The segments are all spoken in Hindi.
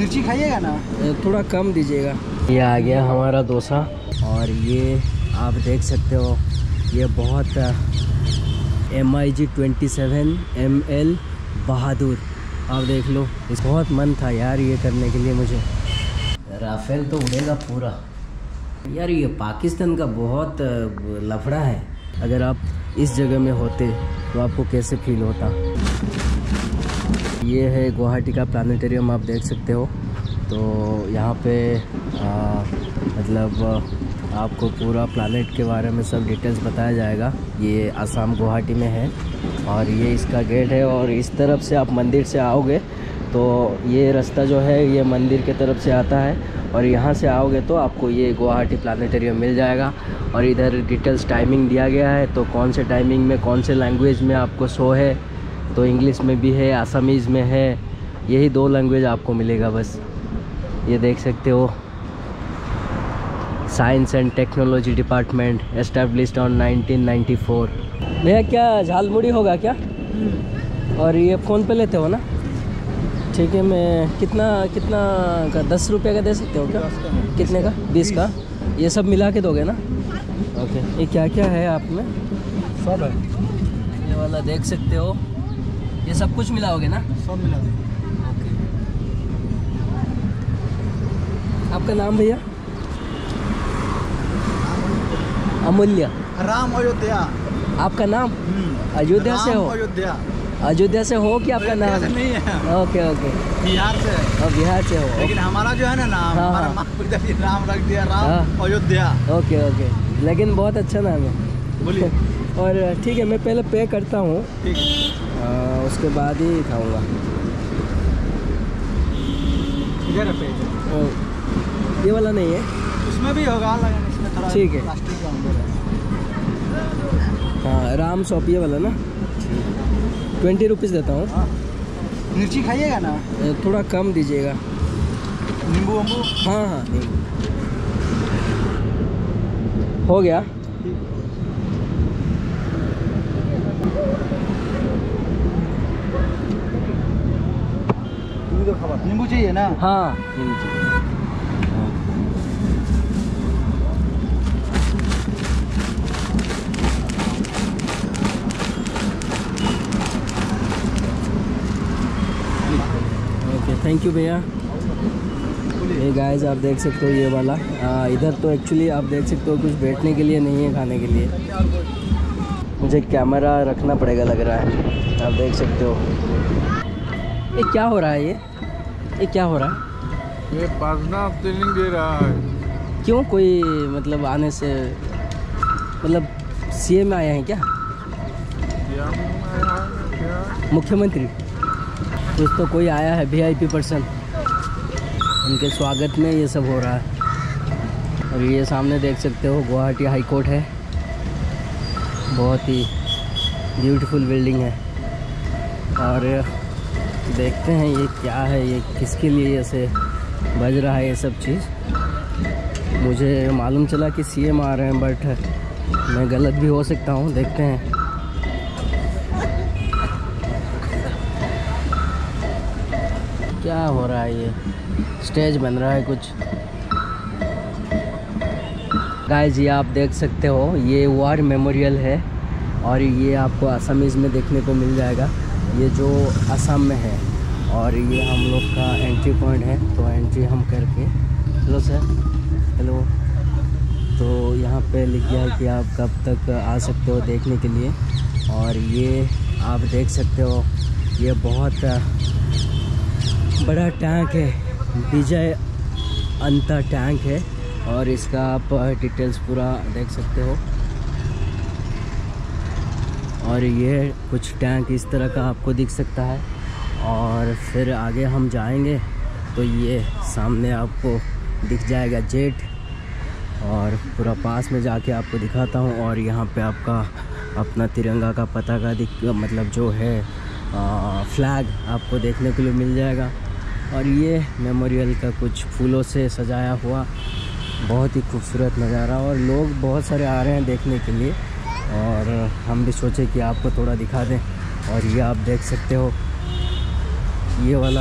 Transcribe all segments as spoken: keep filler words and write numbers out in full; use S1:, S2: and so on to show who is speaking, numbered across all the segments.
S1: मिर्ची खाइएगा ना,
S2: थोड़ा कम दीजिएगा। ये आ गया हमारा डोसा और ये आप देख सकते हो, ये बहुत M I G twenty seven M L Bahadur, आप देख लो। इस बहुत मन था यार ये करने के लिए मुझे। राफेल तो उड़ेगा पूरा यार। ये पाकिस्तान का बहुत लफड़ा है। अगर आप इस जगह में होते तो आपको कैसे फील होता। ये है गुवाहाटी का प्लानिटेरियम, आप देख सकते हो। तो यहाँ पे आ, मतलब आपको पूरा प्लानेट के बारे में सब डिटेल्स बताया जाएगा। ये आसाम गुवाहाटी में है और ये इसका गेट है। और इस तरफ से आप मंदिर से आओगे तो ये रास्ता जो है ये मंदिर के तरफ से आता है और यहाँ से आओगे तो आपको ये गुवाहाटी प्लानेटेरियम मिल जाएगा। और इधर डिटेल्स टाइमिंग दिया गया है, तो कौन से टाइमिंग में कौन से लैंग्वेज में आपको शो है। तो इंग्लिश में भी है, आसामीज़ में है, यही दो लैंग्वेज आपको मिलेगा बस। ये देख सकते हो, science and technology department established on nineteen ninety four. भैया क्या झालमुड़ी होगा क्या? और ये फ़ोन पे लेते हो ना? ठीक है, मैं कितना कितना का दस रुपये का दे सकते हो क्या? कितने का? बीस का? ये सब मिला के दोगे ना? ओके। ये क्या क्या है आप में?
S1: सब है।
S2: ये वाला देख सकते हो, ये सब कुछ मिलाओगे ना?
S1: सब मिला।
S2: ओके। आपका नाम भैया? अमूल्य।
S1: राम अयोध्या।
S2: आपका नाम? अयोध्या से हो?
S1: अयोध्या।
S2: अयोध्या से हो कि आपका नाम?
S1: नहीं है।
S2: ओके ओके,
S1: बिहार से।
S2: और बिहार से हो।
S1: लेकिन हमारा जो है ना नाम,
S2: हाँ,
S1: हमारा
S2: हाँ।
S1: माँ पिताजी नाम रख दिया राम
S2: हाँ।
S1: अयोध्या।
S2: ओके ओके, लेकिन बहुत अच्छा नाम है।
S1: बोलिए।
S2: और ठीक है, मैं पहले पे करता हूँ,
S1: ठीक है,
S2: उसके बाद ही खाऊंगा।
S1: इधर है पे।
S2: ये वाला नहीं है?
S1: उसमें भी होगा, लेकिन इसमें थोड़ा
S2: ठीक है।
S1: प्लास्टिक का अंदर है।
S2: हाँ, राम शॉप ये वाला ना, ट्वेंटी रुपीज़ देता हूँ।
S1: हाँ। मिर्ची खाइएगा ना,
S2: थोड़ा कम दीजिएगा।
S1: नींबू वम्बू।
S2: हाँ हाँ, हो गया।
S1: तो खबर नींबू चाहिए ना?
S2: हाँ, नींबू चाहिए। थैंक यू भैया। ये गाइस आप देख सकते हो, ये वाला आ, इधर तो एक्चुअली आप देख सकते हो कुछ बैठने के लिए नहीं है, खाने के लिए। मुझे कैमरा रखना पड़ेगा लग रहा है, आप देख सकते हो। ये क्या हो रहा है? ये ये क्या हो रहा है?
S1: ये पासना ट्रेनिंग दे रहा है।
S2: क्यों? कोई मतलब आने से मतलब सीएम आए हैं क्या? मुख्यमंत्री कुछ तो कोई आया है, वीआईपी पर्सन, उनके स्वागत में ये सब हो रहा है। और ये सामने देख सकते हो गुवाहाटी हाई कोर्ट है, बहुत ही ब्यूटीफुल बिल्डिंग है। और देखते हैं ये क्या है, ये किसके लिए ऐसे बज रहा है ये सब चीज़। मुझे मालूम चला कि सीएम आ रहे हैं, बट मैं गलत भी हो सकता हूँ, देखते हैं। क्या हो रहा है? ये स्टेज बन रहा है कुछ। गाइस ये आप देख सकते हो, ये वार मेमोरियल है और ये आपको आसामीज़ में देखने को मिल जाएगा। ये जो असम में है और ये हम लोग का एंट्री पॉइंट है। तो एंट्री हम करके, हेलो सर, हेलो। तो यहाँ पे लिख गया है कि आप कब तक आ सकते हो देखने के लिए। और ये आप देख सकते हो, ये बहुत बड़ा टैंक है, विजय अंता टैंक है। और इसका आप डिटेल्स पूरा देख सकते हो। और ये कुछ टैंक इस तरह का आपको दिख सकता है। और फिर आगे हम जाएंगे तो ये सामने आपको दिख जाएगा जेट। और पूरा पास में जाके आपको दिखाता हूँ। और यहाँ पे आपका अपना तिरंगा का पताका दिख मतलब जो है आ, फ्लैग आपको देखने के लिए मिल जाएगा। और ये मेमोरियल का कुछ फूलों से सजाया हुआ बहुत ही खूबसूरत नज़ारा। और लोग बहुत सारे आ रहे हैं देखने के लिए और हम भी सोचे कि आपको थोड़ा दिखा दें। और ये आप देख सकते हो, ये वाला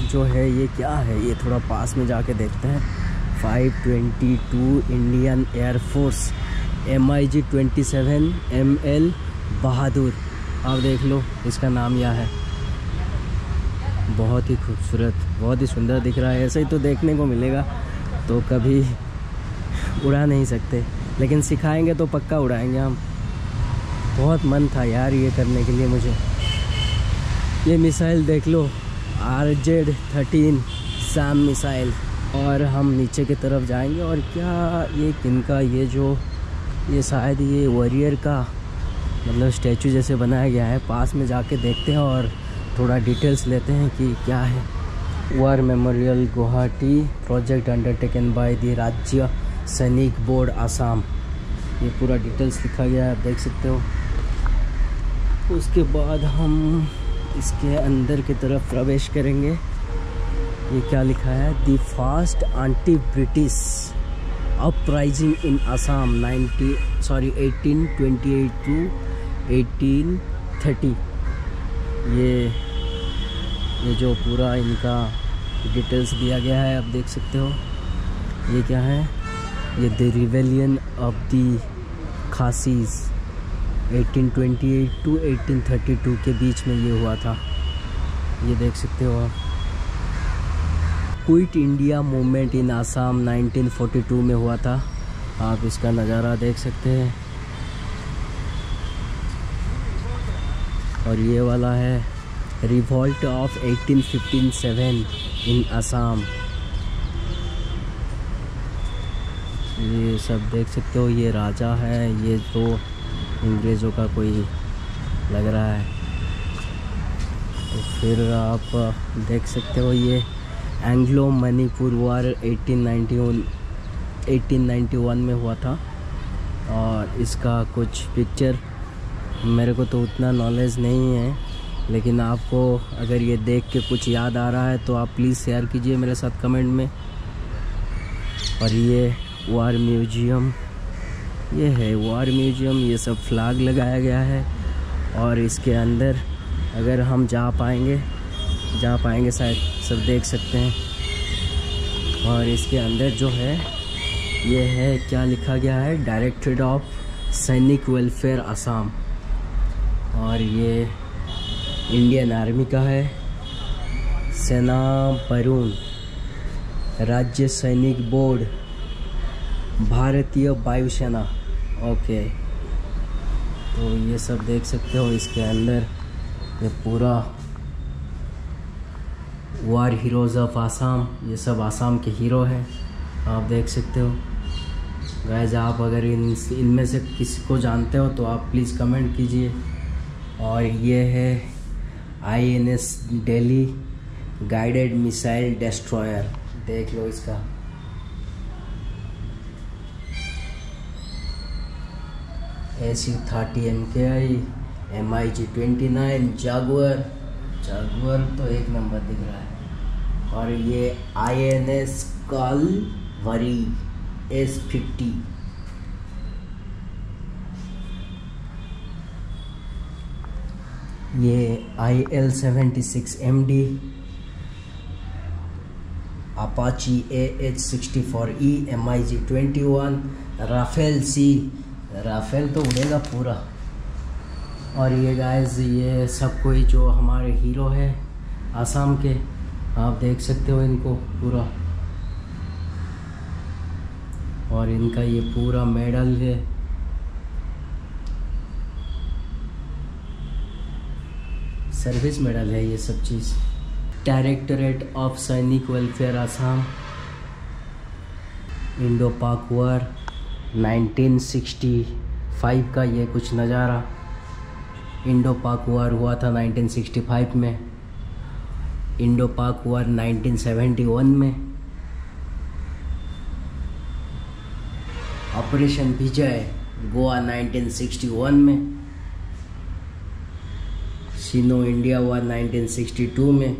S2: जो है ये क्या है, ये थोड़ा पास में जाके देखते हैं। Five twenty two Indian air force M I G twenty seven M L Bahadur. आप देख लो इसका नाम यह है। बहुत ही खूबसूरत, बहुत ही सुंदर दिख रहा है। ऐसे ही तो देखने को मिलेगा तो कभी उड़ा नहीं सकते, लेकिन सिखाएंगे तो पक्का उड़ाएंगे हम। बहुत मन था यार ये करने के लिए मुझे। ये मिसाइल देख लो, R Z thirteen SAM missile. और हम नीचे की तरफ जाएंगे। और क्या ये किनका, ये जो ये शायद ये वॉरियर का मतलब स्टैचू जैसे बनाया गया है। पास में जाके देखते हैं और थोड़ा डिटेल्स लेते हैं कि क्या है। War memorial Guwahati project undertaken by the Rajya Sainik board Assam. ये पूरा डिटेल्स लिखा गया है, आप देख सकते हो। उसके बाद हम इसके अंदर की तरफ प्रवेश करेंगे। ये क्या लिखा है, the first anti British uprising in Assam ninety sorry eighteen twenty eight to eighteen thirty. ये ये जो पूरा इनका डिटेल्स दिया गया है, आप देख सकते हो। ये क्या है, ये the rebellion of the Khasis eighteen twenty eight to eighteen thirty two के बीच में ये हुआ था। ये देख सकते हो आप। Quit India movement in Assam nineteen forty two में हुआ था। आप इसका नज़ारा देख सकते हैं। और ये वाला है revolt of eighteen fifty seven in Assam. ये सब देख सकते हो। ये राजा है, ये तो अंग्रेज़ों का कोई लग रहा है। तो फिर आप देख सकते हो ये Anglo Manipur war eighteen ninety one eighteen ninety one में हुआ था। और इसका कुछ पिक्चर मेरे को तो उतना नॉलेज नहीं है, लेकिन आपको अगर ये देख के कुछ याद आ रहा है तो आप प्लीज़ शेयर कीजिए मेरे साथ कमेंट में। और ये वार म्यूजियम, ये है वार म्यूजियम। ये सब फ्लैग लगाया गया है। और इसके अंदर अगर हम जा पाएंगे जा पाएंगे शायद, सब देख सकते हैं। और इसके अंदर जो है ये है, क्या लिखा गया है, directorate of Sainik welfare Assam. और ये इंडियन आर्मी का है, सेना बरून, राज्य सैनिक बोर्ड, भारतीय वायुसेना। ओके, तो ये सब देख सकते हो। इसके अंदर ये पूरा वार हीरोज़ ऑफ आसाम, ये सब आसाम के हीरो हैं, आप देख सकते हो। गाइस, आप अगर इन इनमें से किसी को जानते हो तो आप प्लीज़ कमेंट कीजिए। और ये है I N S Delhi guided missile destroyer, देख लो इसका। S U thirty M K I, M I G twenty nine, Jaguar Jaguar तो एक नंबर दिख रहा है। और ये I N S Kalvari S fifty. ये I L seventy six M D, Apache A H sixty four E, M I G twenty one, Rafale C. Rafale तो उड़ेगा पूरा। और ये गाइस, ये सब कोई जो हमारे हीरो है आसाम के, आप देख सकते हो इनको पूरा। और इनका ये पूरा मेडल है। सर्विस मेडल है ये सब चीज़। Directorate of Sainik welfare Assam, Indo Pak war nineteen sixty five का ये कुछ नज़ारा। इंडो पाक वार हुआ था नाइनटीन सिक्सटी फाइव में, Indo Pak war nineteen seventy one में, operation Vijay Goa nineteen sixty one में, Sino India war nineteen sixty two में,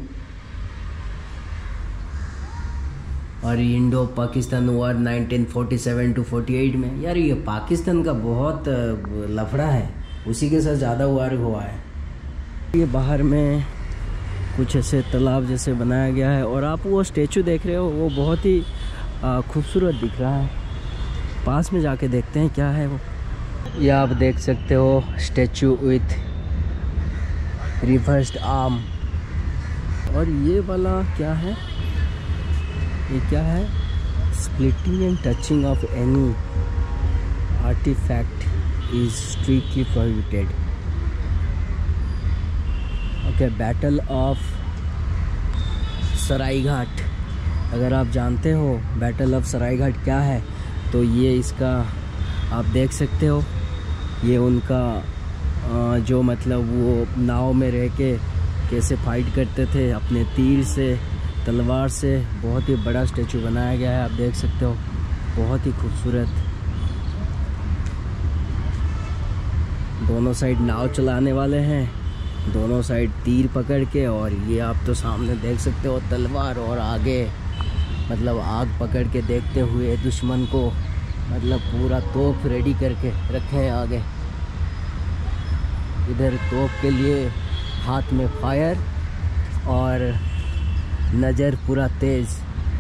S2: और Indo Pakistan war nineteen forty seven to forty eight में। यार ये पाकिस्तान का बहुत लफड़ा है, उसी के साथ ज़्यादा वार हुआ है। ये बाहर में कुछ ऐसे तालाब जैसे बनाया गया है। और आप वो स्टेचू देख रहे हो वो बहुत ही खूबसूरत दिख रहा है। पास में जाके देखते हैं क्या है वो। ये आप देख सकते हो स्टेचू विथ रिवर्स्ड आर्म। और ये वाला क्या है, ये क्या है, splitting and touching of any artifact is strictly prohibited. Okay, battle of Saraighat. अगर आप जानते हो बैटल ऑफ सरायघाट क्या है तो ये इसका आप देख सकते हो। ये उनका जो मतलब वो नाव में रह के कैसे फाइट करते थे अपने तीर से, तलवार से। बहुत ही बड़ा स्टैचू बनाया गया है, आप देख सकते हो, बहुत ही खूबसूरत। दोनों साइड नाव चलाने वाले हैं, दोनों साइड तीर पकड़ के। और ये आप तो सामने देख सकते हो तलवार, और आगे मतलब आग पकड़ के देखते हुए दुश्मन को मतलब पूरा तोप रेडी करके रखे हैं आगे। इधर तोप के लिए हाथ में फायर और नज़र पूरा तेज़।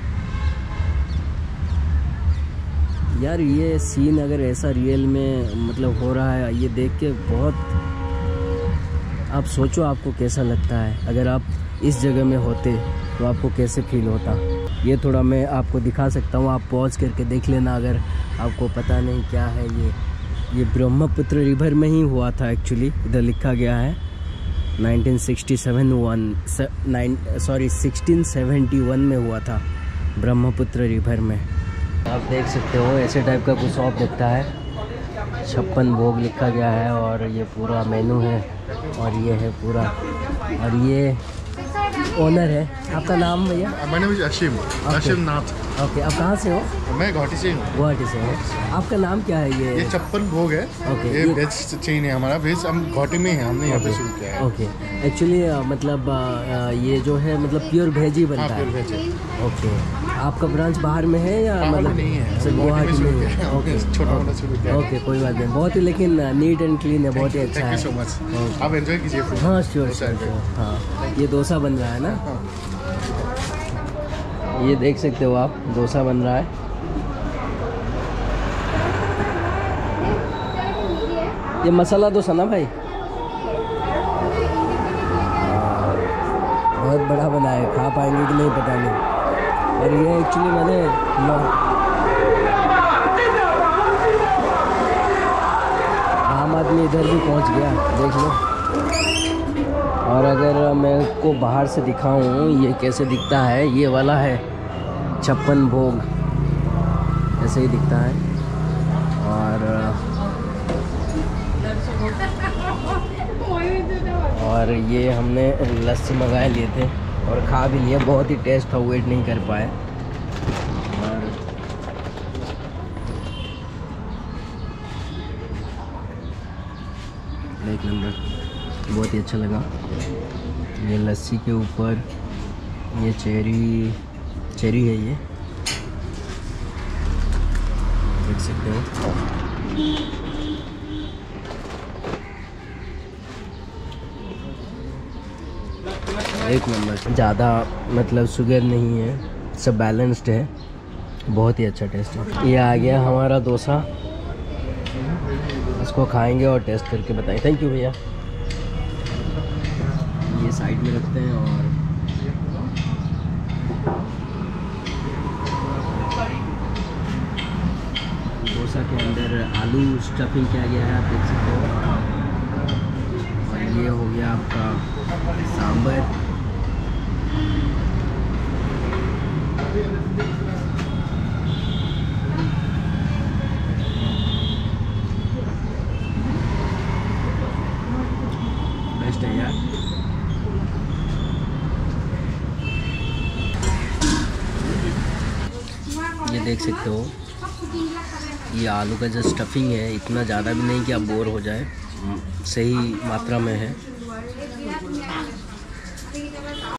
S2: यार ये सीन अगर ऐसा रियल में मतलब हो रहा है, ये देख के बहुत, आप सोचो आपको कैसा लगता है। अगर आप इस जगह में होते तो आपको कैसे फील होता। ये थोड़ा मैं आपको दिखा सकता हूँ, आप पॉज करके देख लेना अगर आपको पता नहीं क्या है। ये ये ब्रह्मपुत्र रिवर में ही हुआ था एक्चुअली, इधर लिखा गया है nineteen sixty seven one nine sorry sixteen seventy one में हुआ था ब्रह्मपुत्र रिवर में। आप देख सकते हो ऐसे टाइप का कुछ शॉप दिखता है, छप्पन भोग लिखा गया है। और ये पूरा मेनू है, और ये है पूरा, और ये ओनर है। आपका नाम भैया?
S3: My name is Ashim, Ashim Nath.
S2: Okay, आप कहाँ से हो?
S3: मैं गुवाहाटी से हूँ।
S2: गुवाहाटी से हो। आपका नाम क्या है? ये
S3: ये छप्पन भोग है।
S2: ओके,
S3: ये वेज चेन है हमारा। वेज हम गुवाहाटी में हैं, हमने यहाँ पे शुरू किया है।
S2: ओके, एक्चुअली मतलब आ, ये जो है मतलब प्योर वेज ही बनता है।
S3: वेज है।
S2: ओके, आपका ब्रांच बाहर में है या
S3: बाहर
S2: मतलब
S3: नहीं है,
S2: सिर्फ गुवाहाटी में है?
S3: ओके, छोटा मोटा शुरू किया है।
S2: ओके, कोई बात नहीं, बहुत ही लेकिन नीट एंड क्लीन है, बहुत ही अच्छा
S3: थैंक
S2: है।
S3: यू सो मच, आप एंजॉय कीजिए।
S2: हाँ श्योर श्योर। हाँ, ये डोसा बन रहा है ना, ये देख सकते हो आप, डोसा बन रहा है। ये मसाला डोसा ना भाई? बहुत बड़ा बना है, खा पाएंगे कि नहीं पता नहीं। और ये एक्चुअली मैंने आम आदमी इधर भी पहुंच गया, देख लो। और अगर मैं को बाहर से दिखाऊं ये कैसे दिखता है, ये वाला है छप्पन भोग, ऐसे ही दिखता है। और और ये हमने लस्सी मंगाए लिए थे और खा भी लिए, बहुत ही टेस्ट था, वेट नहीं कर पाए। और एक नंबर, बहुत ही अच्छा लगा। ये लस्सी के ऊपर ये चेरी चेरी है, ये देख सकते हो। एक नंबर, ज़्यादा मतलब शुगर नहीं है, सब बैलेंस्ड है, बहुत ही अच्छा टेस्ट है। ये आ गया हमारा डोसा, इसको खाएंगे और टेस्ट करके बताएं। थैंक यू भैया। ये साइड में रखते हैं। और डोसा के अंदर आलू स्टफिंग किया गया है, आप देख सकते हो। और ये हो गया आपका सांभर। बेस्ट है यार। ये देख सकते हो, ये आलू का जो स्टफिंग है इतना ज़्यादा भी नहीं कि आप बोर हो जाए, सही मात्रा में है।